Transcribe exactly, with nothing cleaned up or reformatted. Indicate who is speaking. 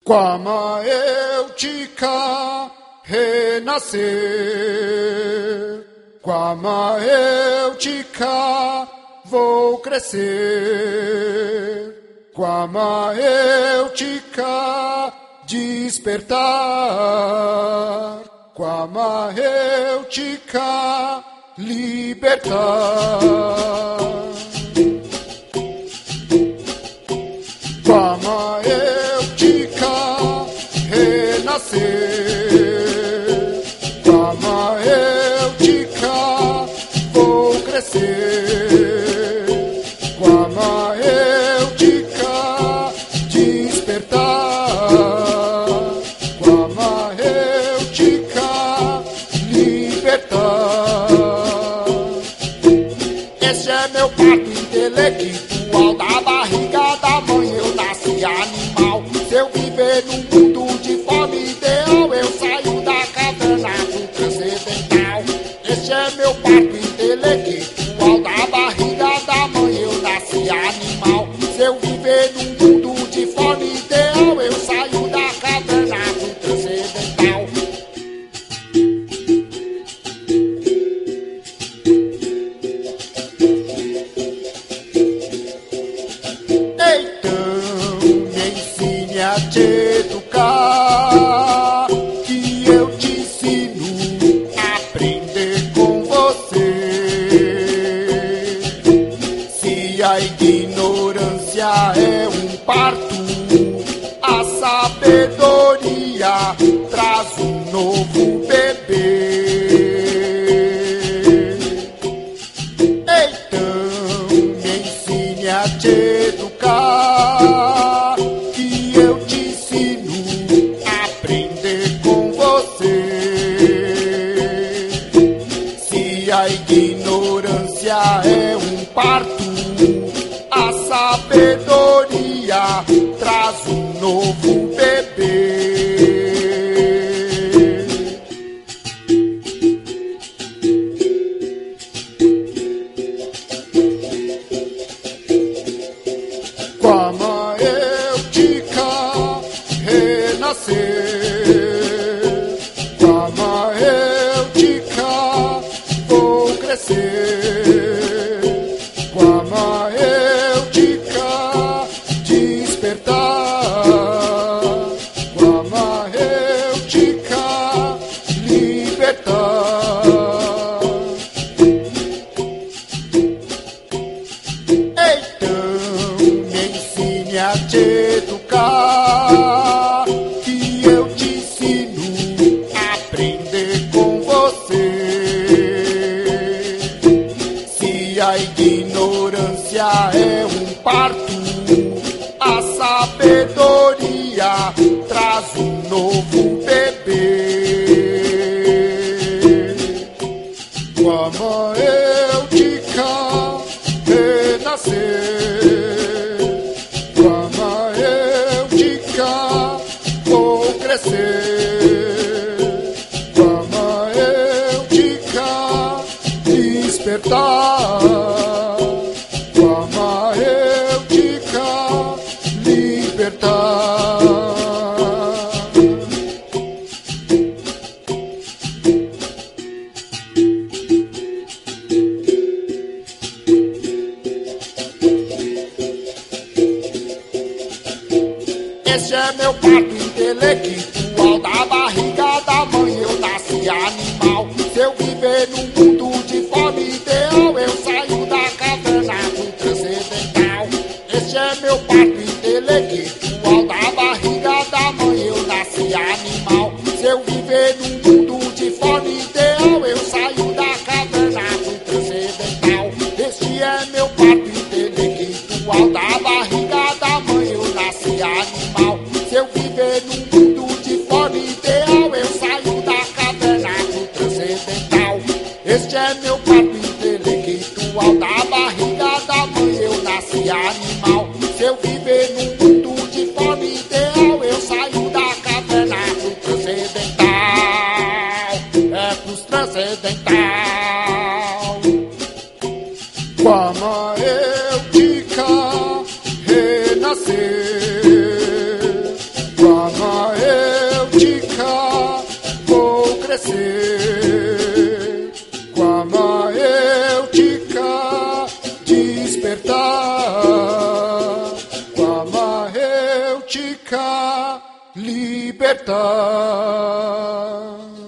Speaker 1: Quamaeutica renascer, Quamaeutica vou crescer, Quamaeutica despertar, Quamaeutica libertar. Quamaeutica renascer, Quamaeutica vou crescer, Quamaeutica despertar, Quamaeutica libertar. Esse é meu parto intelectual, da barriga da mãe eu nasci animal. Se eu viver num mundo de forma ideal, eu saio da caverna do transcendental. Este é meu parto intelectual, da barriga da mãe eu nasci animal. Se eu viver num mundo de forma ideal, eu saio da caverna do transcendental. A te educar, que eu te ensino a aprender com você. Se a ignorância é um parto, a sabedoria traz um novo bebê. Então me ensine a te educar, a ignorância é um parto, a sabedoria traz um novo bebê. Quamaeutica renascer, Quamaeutica vou crescer, Quamaeutica despertar, Quamaeutica libertar. Então me ensine a te educar, que eu te ensino a aprender com você. A ignorância é um parto, a sabedoria traz um novo bebê. Quamaeutica renascer, Quamaeutica vou crescer, Quamaeutica despertar, Quamaeutica libertar. Esse é meu parto intelectual, da barriga da mãe eu nasci animal. Se eu viver num mundo de forma ideal, eu saio da caverna do transcendental. Este é meu parto intelectual, da barriga da mãe eu nasci animal. Se eu viver num mundo de forma ideal, eu saio da caverna do transcendental. Este é meu parto intelectual, da barriga da mãe eu nasci animal. Se eu viver num mundo de forma ideal, eu saio da caverna do transcendental. Este é meu parto intelectual, da barriga da mãe eu nasci animal. Se eu viver num mundo de forma ideal, eu saio da caverna do transcendental. É pros transcendental. Quamaeutica renascer, Quamaeutica adormecer, com a maêutica despertar, com a maêutica libertar.